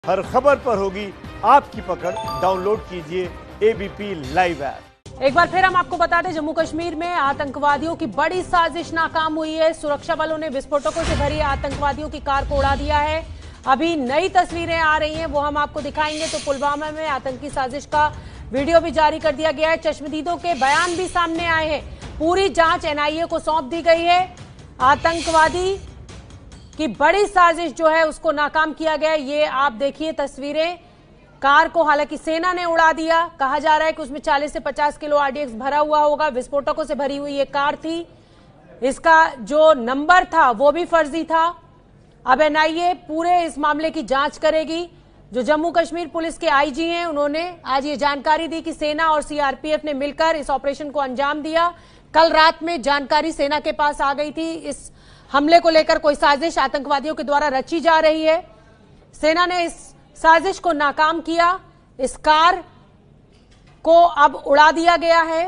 हर खबर पर होगी आपकी पकड़। डाउनलोड कीजिए एबीपी लाइव ऐप। एक बार फिर हम आपको बता दें, जम्मू कश्मीर में आतंकवादियों की बड़ी साजिश नाकाम हुई है। सुरक्षा बलों ने विस्फोटकों से भरी आतंकवादियों की कार को उड़ा दिया है। अभी नई तस्वीरें आ रही हैं, वो हम आपको दिखाएंगे। तो पुलवामा में आतंकी साजिश का वीडियो भी जारी कर दिया गया है। चश्मदीदों के बयान भी सामने आए हैं। पूरी जांच एनआईए को सौंप दी गई है। आतंकवादी की बड़ी साजिश जो है उसको नाकाम किया गया। ये आप देखिए तस्वीरें। कार को हालांकि सेना ने उड़ा दिया। कहा जा रहा है कि उसमें 40 से 50 किलो आरडीएक्स भरा हुआ होगा। विस्फोटकों से भरी हुई ये कार थी। इसका जो नंबर था वो भी फर्जी था। अब एनआईए पूरे इस मामले की जांच करेगी। जो जम्मू कश्मीर पुलिस के आईजी हैं, उन्होंने आज ये जानकारी दी कि सेना और सीआरपीएफ ने मिलकर इस ऑपरेशन को अंजाम दिया। कल रात में जानकारी सेना के पास आ गई थी। इस हमले को लेकर कोई साजिश आतंकवादियों के द्वारा रची जा रही है। सेना ने इस साजिश को नाकाम किया। इस कार को अब उड़ा दिया गया है।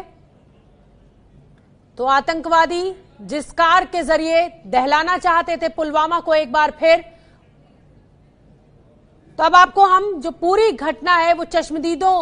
तो आतंकवादी जिस कार के जरिए दहलाना चाहते थे पुलवामा को एक बार फिर, तो अब आपको हम जो पूरी घटना है वो चश्मदीदों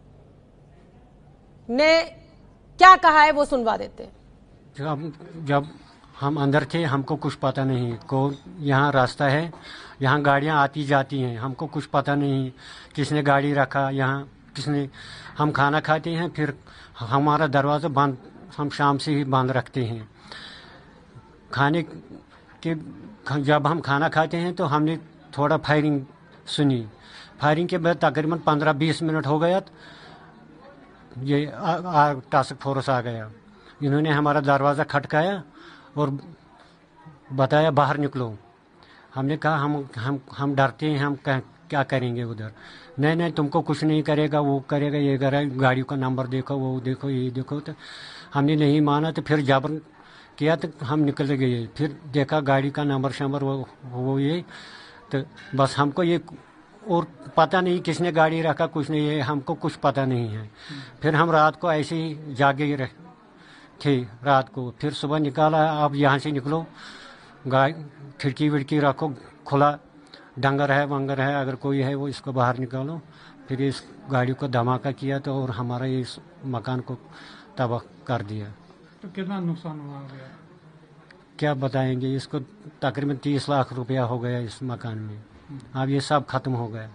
ने क्या कहा है वो सुनवा देते हैं। जब हम अंदर थे हमको कुछ पता नहीं कौन यहाँ रास्ता है, यहाँ गाड़ियाँ आती जाती हैं, हमको कुछ पता नहीं किसने गाड़ी रखा यहाँ, किसने। हम खाना खाते हैं, फिर हमारा दरवाज़ा बंद, हम शाम से ही बंद रखते हैं। खाने के जब हम खाना खाते हैं तो हमने थोड़ा फायरिंग सुनी। फायरिंग के बाद तकरीबन 15-20 मिनट हो गया, ये टास्क फोर्स आ गया। इन्होंने हमारा दरवाज़ा खटकाया और बताया बाहर निकलो। हमने कहा हम डरते हैं, हम क्या करेंगे उधर। नहीं तुमको कुछ नहीं करेगा, वो करेगा, ये करेगा, गाड़ी का नंबर देखो, वो देखो, ये देखो। तो हमने नहीं माना, तो फिर जबर किया तो हम निकल गए। फिर देखा गाड़ी का नंबर शंबर वो ये, तो बस हमको ये और पता नहीं किसने गाड़ी रखा, कुछ नहीं, ये हमको कुछ पता नहीं है। फिर हम रात को ऐसे ही जागे रहे थे रात को। फिर सुबह निकाला, आप यहाँ से निकलो, गाय खिड़की विड़की रखो खुला, डंगर है वंगर है अगर कोई है वो इसको बाहर निकालो। फिर इस गाड़ी को धमाका किया तो और हमारा इस मकान को तबाह कर दिया। तो कितना नुकसान हुआ गया? क्या बताएंगे, इसको तकरीबन 30 लाख रुपया हो गया इस मकान में। अब ये सब खत्म हो गया।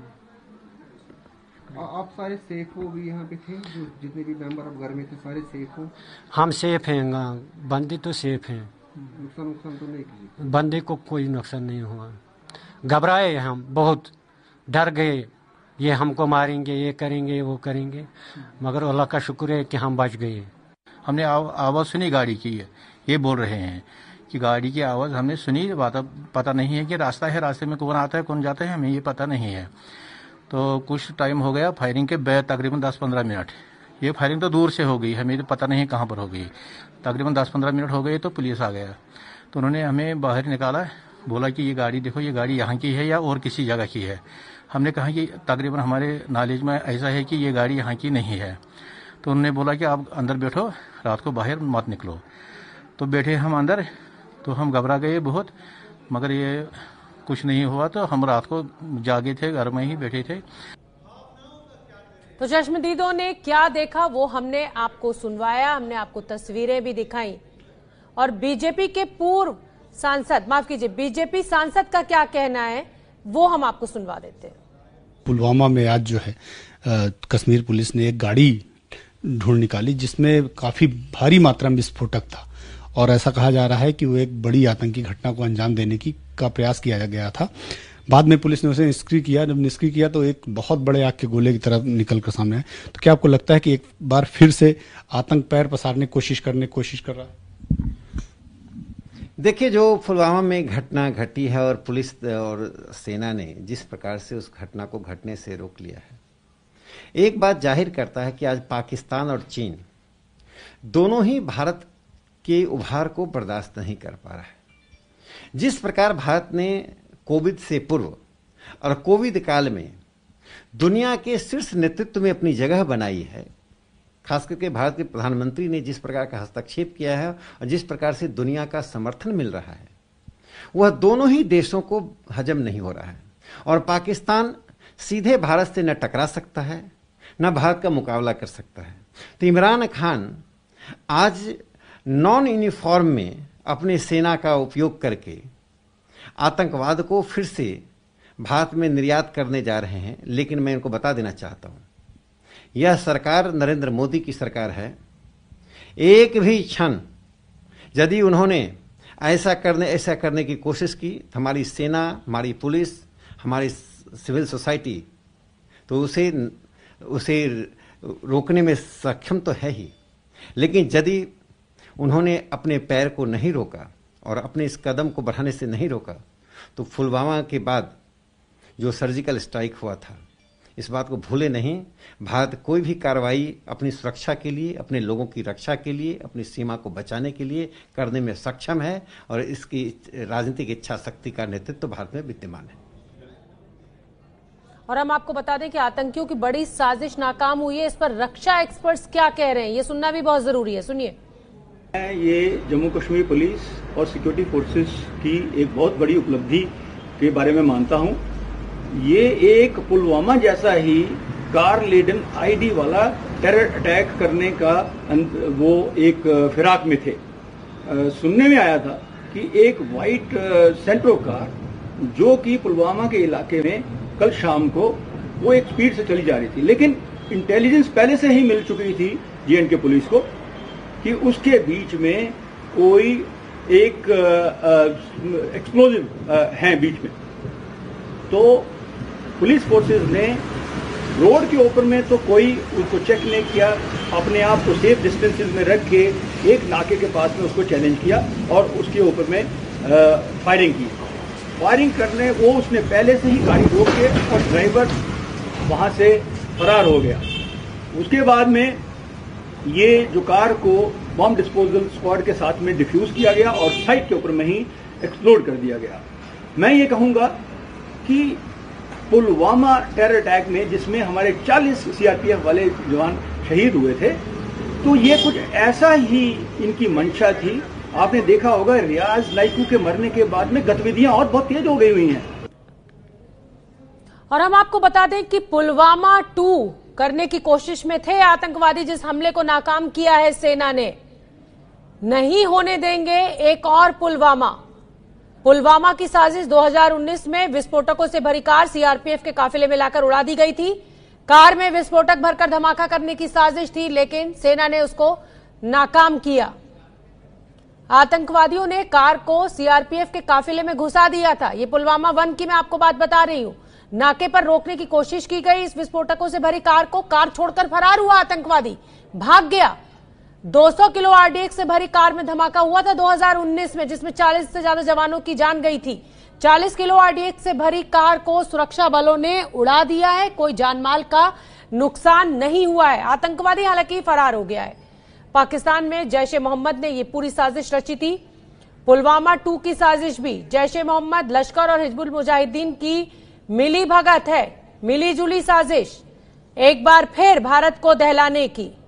आप सारे सेफ हो भी यहाँ पे थे? जो जितने भी मेंबर ऑफ घर में थे सारे सेफ हो? हम सेफ हैं, बंदे तो सेफ हैं। नुकसान तो नहीं किया? बंदे को कोई नुकसान नहीं हुआ। घबराए हम, बहुत डर गए, ये हमको मारेंगे, ये करेंगे, वो करेंगे, मगर अल्लाह का शुक्र है कि हम बच गए। हमने आवाज़ सुनी गाड़ी की, ये बोल रहे हैं कि गाड़ी की आवाज़ हमने सुनी। पता नहीं है कि रास्ता है, रास्ते में कौन आता है कौन जाता है हमें ये पता नहीं है। तो कुछ टाइम हो गया फायरिंग के बाद, तकरीबन 10-15 मिनट। ये फायरिंग तो दूर से हो गई, हमें तो पता नहीं कहाँ पर हो गई। तकरीबन 10-15 मिनट हो गए तो पुलिस आ गया। तो उन्होंने हमें बाहर निकाला, बोला कि ये गाड़ी देखो, ये गाड़ी यहाँ की है या और किसी जगह की है। हमने कहा कि तकरीबन हमारे नॉलेज में ऐसा है कि ये गाड़ी यहाँ की नहीं है। तो उन्होंने बोला कि आप अंदर बैठो, रात को बाहर मत निकलो। तो बैठे हम अंदर, तो हम घबरा गए बहुत, मगर ये कुछ नहीं हुआ। तो हम रात को जागे थे, घर में ही बैठे थे। तो चश्मदीदों ने क्या देखा वो हमने आपको सुनवाया, हमने आपको तस्वीरें भी दिखाई। और बीजेपी के पूर्व सांसद, माफ कीजिए, बीजेपी सांसद का क्या कहना है वो हम आपको सुनवा देते हैं। पुलवामा में आज जो है कश्मीर पुलिस ने एक गाड़ी ढूंढ निकाली जिसमें काफी भारी मात्रा में विस्फोटक था, और ऐसा कहा जा रहा है कि वो एक बड़ी आतंकी घटना को अंजाम देने का प्रयास किया गया था। बाद में पुलिस ने उसे निष्क्रिय किया। जब निष्क्रिय किया तो एक बहुत बड़े आग के गोले की तरफ निकल कर सामने आए। तो क्या आपको लगता है कि एक बार फिर से आतंक पैर पसारने की कोशिश कर रहा है? देखिए, जो पुलवामा में घटना घटी है और पुलिस और सेना ने जिस प्रकार से उस घटना को घटने से रोक लिया है, एक बात जाहिर करता है कि आज पाकिस्तान और चीन दोनों ही भारत के उभार को बर्दाश्त नहीं कर पा रहा है। जिस प्रकार भारत ने कोविड से पूर्व और कोविड काल में दुनिया के शीर्ष नेतृत्व में अपनी जगह बनाई है, खास करके भारत के प्रधानमंत्री ने जिस प्रकार का हस्तक्षेप किया है और जिस प्रकार से दुनिया का समर्थन मिल रहा है, वह दोनों ही देशों को हजम नहीं हो रहा है। और पाकिस्तान सीधे भारत से न टकरा सकता है न भारत का मुकाबला कर सकता है। तो इमरान खान आज नॉन यूनिफॉर्म में अपनी सेना का उपयोग करके आतंकवाद को फिर से भारत में निर्यात करने जा रहे हैं। लेकिन मैं इनको बता देना चाहता हूं, यह सरकार नरेंद्र मोदी की सरकार है। एक भी क्षण यदि उन्होंने ऐसा करने की कोशिश की तो हमारी सेना, हमारी पुलिस, हमारी सिविल सोसाइटी तो उसे रोकने में सक्षम तो है ही। लेकिन यदि उन्होंने अपने पैर को नहीं रोका और अपने इस कदम को बढ़ाने से नहीं रोका तो पुलवामा के बाद जो सर्जिकल स्ट्राइक हुआ था, इस बात को भूले नहीं। भारत कोई भी कार्रवाई अपनी सुरक्षा के लिए, अपने लोगों की रक्षा के लिए, अपनी सीमा को बचाने के लिए करने में सक्षम है और इसकी राजनीतिक इच्छा शक्ति का नेतृत्व भारत में विद्यमान है। और हम आपको बता दें कि आतंकियों की बड़ी साजिश नाकाम हुई है। इस पर रक्षा एक्सपर्ट्स क्या कह रहे हैं, ये सुनना भी बहुत जरूरी है। सुनिए। ये जम्मू कश्मीर पुलिस और सिक्योरिटी फोर्सेस की एक बहुत बड़ी उपलब्धि के बारे में मानता हूं। ये एक पुलवामा जैसा ही कार लेडन आईडी वाला टेरर अटैक करने का वो एक फिराक में थे। सुनने में आया था कि एक वाइट सेंट्रो कार जो कि पुलवामा के इलाके में कल शाम को वो एक स्पीड से चली जा रही थी, लेकिन इंटेलिजेंस पहले से ही मिल चुकी थी J&K पुलिस को कि उसके बीच में कोई एक एक्सप्लोजिव है बीच में। तो पुलिस फोर्सेस ने रोड के ऊपर में तो कोई उसको चेक नहीं किया, अपने आप को सेफ डिस्टेंसेस में रख के एक नाके के पास में उसको चैलेंज किया और उसके ऊपर में फायरिंग की। फायरिंग करने वो उसने पहले से ही गाड़ी रोक के और ड्राइवर वहां से फरार हो गया। उसके बाद में ये जो कार को बॉम्ब डिस्पोजल स्क्वाड के साथ में डिफ्यूज किया गया और साइट के ऊपर में ही एक्सप्लोड कर दिया गया। मैं ये कहूंगा कि पुलवामा टेरर अटैक में जिसमें हमारे 40 CRPF वाले जवान शहीद हुए थे, तो ये कुछ ऐसा ही इनकी मंशा थी। आपने देखा होगा रियाज लाइकू के मरने के बाद में गतिविधियां और बहुत तेज हो गई हुई हैं। और हम आपको बता दें कि पुलवामा 2 करने की कोशिश में थे आतंकवादी, जिस हमले को नाकाम किया है सेना ने। नहीं होने देंगे एक और पुलवामा की साजिश 2019 में विस्फोटकों से भरी कार CRPF के काफिले में लाकर उड़ा दी गई थी। कार में विस्फोटक भरकर धमाका करने की साजिश थी, लेकिन सेना ने उसको नाकाम किया। आतंकवादियों ने कार को CRPF के काफिले में घुसा दिया था। ये पुलवामा 1 की मैं आपको बात बता रही हूं। नाके पर रोकने की कोशिश की गई इस विस्फोटकों से भरी कार को, कार छोड़कर फरार हुआ आतंकवादी, भाग गया। 200 किलो RDX से भरी कार में धमाका हुआ था 2019 में, जिसमें 40 से ज्यादा जवानों की जान गई थी। 40 किलो RDX से भरी कार को सुरक्षा बलों ने उड़ा दिया है, कोई जानमाल का नुकसान नहीं हुआ है। आतंकवादी हालांकि फरार हो गया है। पाकिस्तान में जैश ए मोहम्मद ने यह पूरी साजिश रची थी। पुलवामा 2 की साजिश भी जैश ए मोहम्मद, लश्कर और हिजबुल मुजाहिदीन की मिली भगत है, मिली जुली साजिश, एक बार फिर भारत को दहलाने की।